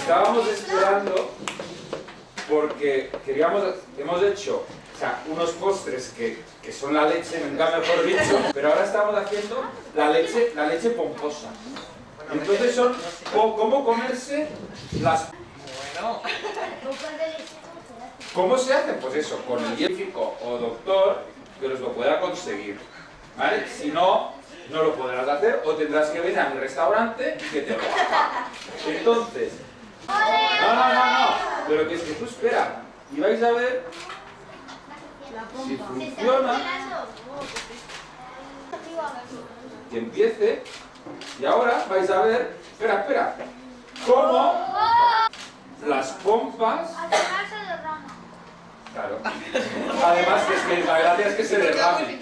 estábamos esperando porque hemos hecho unos postres que son la leche, nunca mejor dicho, pero ahora estamos haciendo la leche pomposa. Entonces son cómo comerse las... ¿Cómo se hace? Pues eso, con el científico o doctor que os lo pueda conseguir, ¿vale? Si no, no lo podrás hacer o tendrás que venir a mi restaurante y que te lo haga. Entonces, no, pero que es que tú espera y vais a ver si funciona, que empiece, y ahora vais a ver, espera, cómo las pompas... Claro. Además, que la gracia es que se derrame.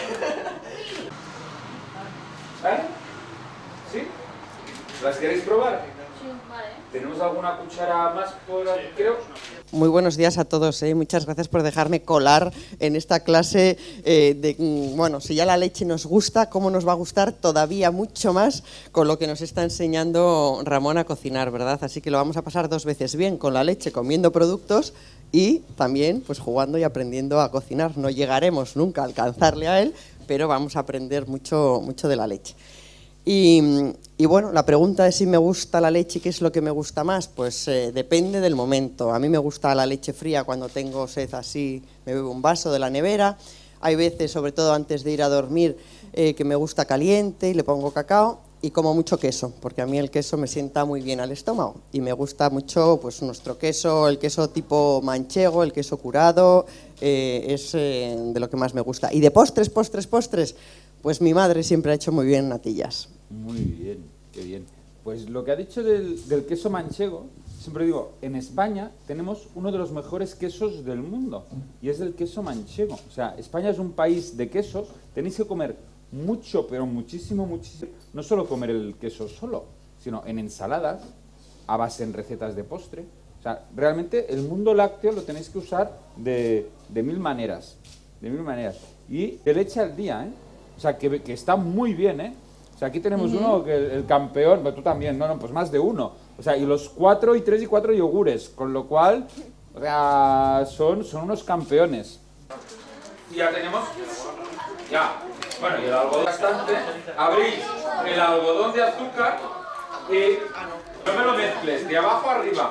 ¿Vale? ¿Sí? ¿Las queréis probar? Sí, vale. ¿Tenemos alguna cuchara más por aquí, creo? Muy buenos días a todos, muchas gracias por dejarme colar en esta clase bueno, si ya la leche nos gusta, ¿cómo nos va a gustar todavía mucho más con lo que nos está enseñando Ramón a cocinar, ¿verdad? Así que lo vamos a pasar 2 veces bien, con la leche, comiendo productos y también pues jugando y aprendiendo a cocinar. No llegaremos nunca a alcanzarle a él, pero vamos a aprender mucho de la leche. Y bueno, la pregunta de si me gusta la leche y qué es lo que me gusta más, pues depende del momento. A mí me gusta la leche fría cuando tengo sed así, me bebo un vaso de la nevera. Hay veces, sobre todo antes de ir a dormir, que me gusta caliente y le pongo cacao y como mucho queso, porque a mí el queso me sienta muy bien al estómago y me gusta mucho pues nuestro queso, el queso tipo manchego, el queso curado, es de lo que más me gusta. Y de postres, pues mi madre siempre ha hecho muy bien natillas. Muy bien, qué bien. Pues lo que ha dicho del queso manchego, siempre digo, en España tenemos uno de los mejores quesos del mundo y es el queso manchego. O sea, España es un país de quesos, tenéis que comer mucho, pero muchísimo, no solo comer el queso solo, sino en ensaladas, a base en recetas de postre. O sea, realmente el mundo lácteo lo tenéis que usar de 1000 maneras, y de leche al día, ¿eh? O sea, que está muy bien, ¿eh? O sea, aquí tenemos uno, que el campeón, pero tú también, no, pues más de uno. O sea, y los 4 y 3 y 4 yogures, con lo cual, o sea, son unos campeones. Y ya tenemos, bueno, y el algodón bastante, abrís el algodón de azúcar y no me lo mezcles, de abajo a arriba.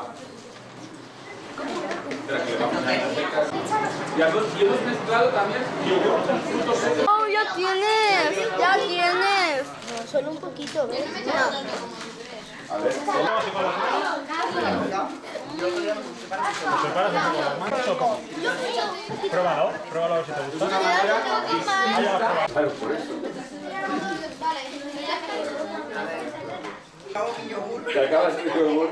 Espera, que le vamos a poner las secas. Y hemos mezclado también yogur con frutos secos. ¡Oh, ya tienes! No, solo un poquito, ¿ves? A ver, Pruébalo a ver si te gusta. claro, por eso. Te acabas de yogur.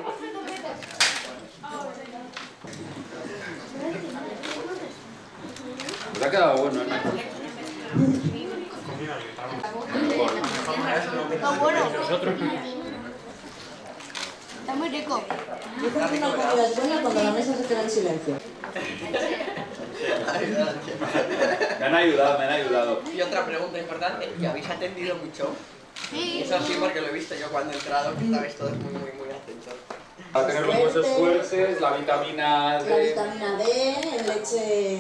Pues ha quedado bueno, ¿eh? Está bueno. Está muy rico. Dicen que una comida es buena cuando la mesa se queda en silencio. Me han ayudado. Y otra pregunta importante, ¿que habéis atendido mucho? Sí. Eso sí, porque lo he visto yo cuando he entrado, que estabais todos muy atentos. Para tener los huesos fuertes, la vitamina D. La vitamina D, en leche...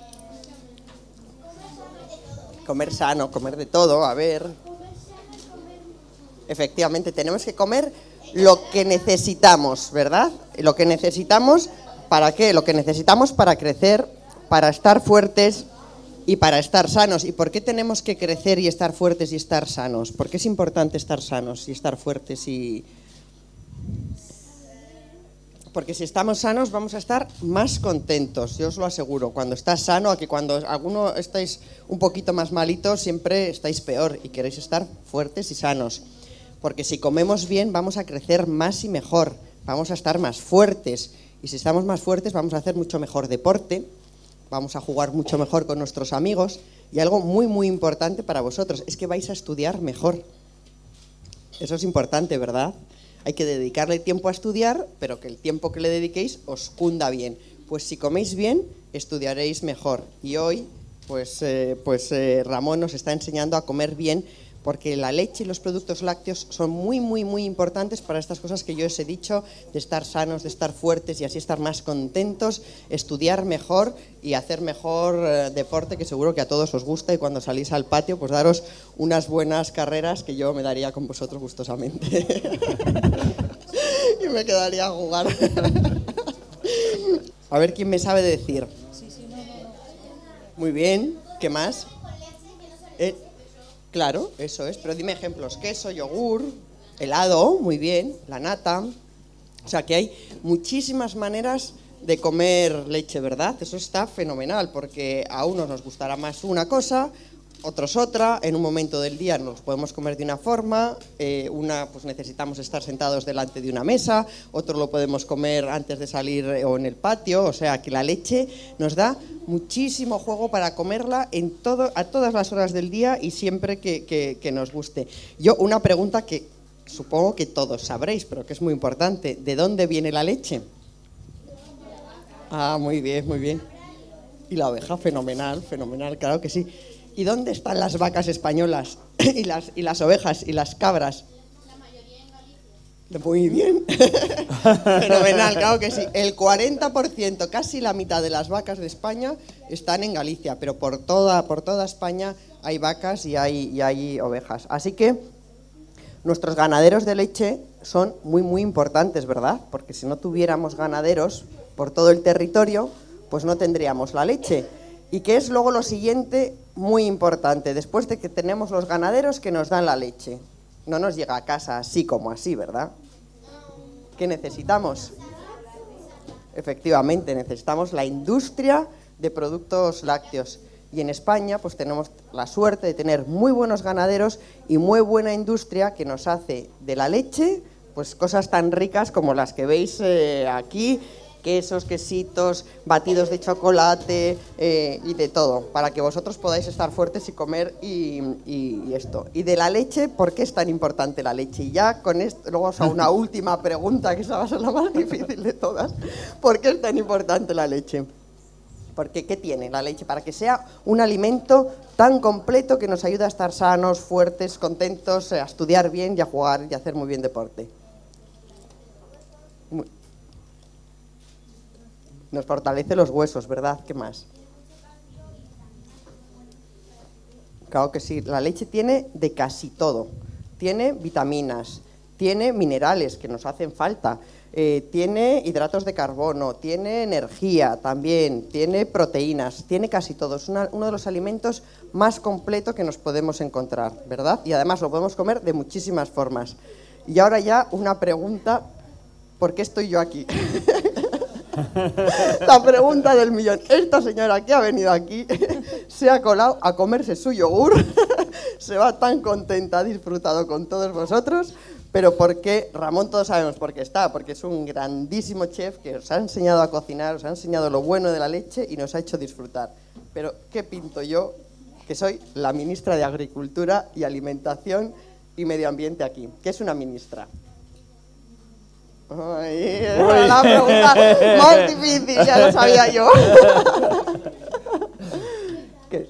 Comer sano, comer de todo, a ver. Efectivamente, tenemos que comer lo que necesitamos, ¿verdad? Lo que necesitamos, ¿para qué? Lo que necesitamos para crecer, para estar fuertes y para estar sanos. ¿Y por qué tenemos que crecer y estar fuertes y estar sanos? ¿Por qué es importante estar sanos y estar fuertes y...? Porque si estamos sanos vamos a estar más contentos, yo os lo aseguro. Cuando estás sano, aquí cuando alguno estáis un poquito más malitos, siempre estáis peor y queréis estar fuertes y sanos. Porque si comemos bien vamos a crecer más y mejor, vamos a estar más fuertes. Y si estamos más fuertes vamos a hacer mucho mejor deporte, vamos a jugar mucho mejor con nuestros amigos. Y algo muy importante para vosotros es que vais a estudiar mejor. Eso es importante, ¿verdad? Hay que dedicarle tiempo a estudiar, pero que el tiempo que le dediquéis os cunda bien. Pues si coméis bien, estudiaréis mejor. Y hoy, Ramón nos está enseñando a comer bien porque la leche y los productos lácteos son muy, muy, muy importantes para estas cosas que yo os he dicho, de estar sanos, de estar fuertes y así estar más contentos, estudiar mejor y hacer mejor deporte, que seguro que a todos os gusta, y cuando salís al patio, pues daros unas buenas carreras que yo me daría con vosotros gustosamente. Y me quedaría a jugar. A ver quién me sabe decir. Muy bien, ¿qué más? Claro, eso es, pero dime ejemplos: queso, yogur, helado, muy bien, la nata. O sea que hay muchísimas maneras de comer leche, ¿verdad? Eso está fenomenal, porque a unos nos gustará más una cosa, otros otra, en un momento del día nos podemos comer de una forma, pues necesitamos estar sentados delante de una mesa, otro lo podemos comer antes de salir o en el patio, o sea que la leche nos da muchísimo juego para comerla a todas las horas del día y siempre que nos guste. Yo, una pregunta que supongo que todos sabréis, pero que es muy importante: ¿de dónde viene la leche? Ah, muy bien, muy bien. Y la oveja, fenomenal, fenomenal, claro que sí. ¿Y dónde están las vacas españolas y las ovejas y las cabras? La mayoría en Galicia. Muy bien. Fenomenal, claro que sí. El 40%, casi la mitad de las vacas de España están en Galicia, pero por toda España hay vacas y hay ovejas. Así que nuestros ganaderos de leche son muy, muy importantes, ¿verdad? Porque si no tuviéramos ganaderos por todo el territorio, pues no tendríamos la leche. ¿Y qué es luego lo siguiente muy importante? Después de que tenemos los ganaderos que nos dan la leche, no nos llega a casa así como así, ¿verdad? ¿Qué necesitamos? Efectivamente, necesitamos la industria de productos lácteos. Y en España pues tenemos la suerte de tener muy buenos ganaderos y muy buena industria que nos hace de la leche pues cosas tan ricas como las que veis aquí: quesos, quesitos, batidos de chocolate y de todo, para que vosotros podáis estar fuertes y comer y esto. Y de la leche, ¿por qué es tan importante la leche? Y ya con esto, luego os hago una última pregunta, que esa va a ser la más difícil de todas. ¿Por qué es tan importante la leche? Porque ¿qué tiene la leche? Para que sea un alimento tan completo que nos ayuda a estar sanos, fuertes, contentos, a estudiar bien y a jugar y a hacer muy bien deporte. Nos fortalece los huesos, ¿verdad? ¿Qué más? Claro que sí, la leche tiene de casi todo. Tiene vitaminas, tiene minerales que nos hacen falta, tiene hidratos de carbono, tiene energía también, tiene proteínas, tiene casi todo. Es uno de los alimentos más completos que nos podemos encontrar, ¿verdad? Y además lo podemos comer de muchísimas formas. Y ahora ya una pregunta: ¿por qué estoy yo aquí? La pregunta del millón. Esta señora que ha venido aquí se ha colado a comerse su yogur, se va tan contenta, ha disfrutado con todos vosotros, pero ¿por qué? Ramón, todos sabemos por qué está, porque es un grandísimo chef que os ha enseñado a cocinar, os ha enseñado lo bueno de la leche y nos ha hecho disfrutar. Pero ¿qué pinto yo, que soy la ministra de Agricultura y Alimentación y Medio Ambiente aquí? ¿Qué es una ministra? Ay, era la pregunta más difícil, ya lo sabía yo. ¿Qué?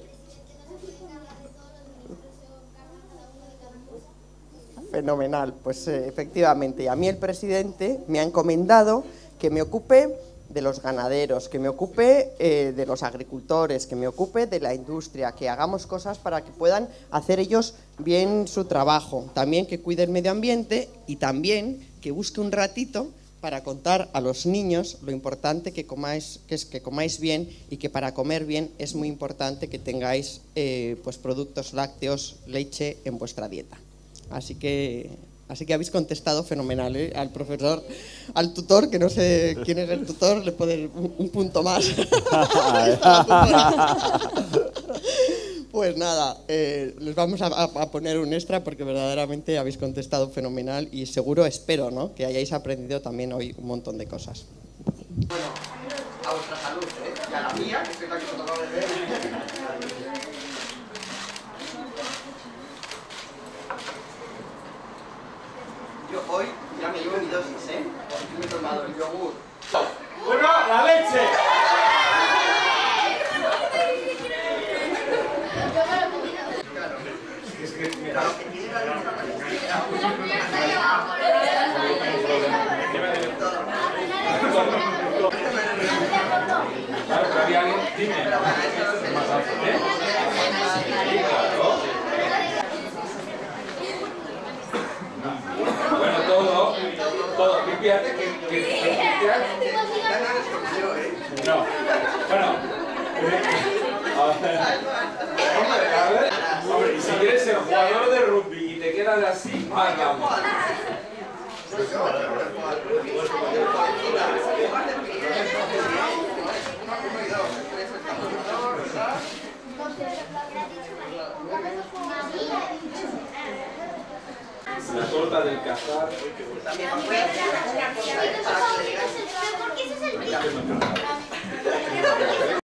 Fenomenal, pues efectivamente. Y a mí el presidente me ha encomendado que me ocupe de los ganaderos, que me ocupe de los agricultores, que me ocupe de la industria, que hagamos cosas para que puedan hacer ellos bien su trabajo, también que cuide el medio ambiente y también que busque un ratito para contar a los niños lo importante que es que comáis bien, y que para comer bien es muy importante que tengáis pues productos lácteos, leche en vuestra dieta. Así que habéis contestado fenomenal, ¿eh? Al profesor, al tutor, que no sé quién es el tutor, le puede un punto más. Pues nada, les vamos a poner un extra porque verdaderamente habéis contestado fenomenal y seguro, espero, ¿no?, que hayáis aprendido también hoy un montón de cosas. Bueno, a vuestra salud, ¿eh? Y a la mía, que soy la que se tocaba de ver. Yo hoy ya me llevo mi dosis, ¿eh? Porque me he tomado el yogur. Bueno, la leche. Claro, es que Claro, pero había alguien, dime. ¿Eh? Sí, claro. Bueno, todo, fíjate que no, bueno, hombre, y si quieres ser jugador de rugby y te quedas así, más vamos. La torta del cazar. También os voy a hacer una cosa, para que le digáis. ¿Por qué ese es el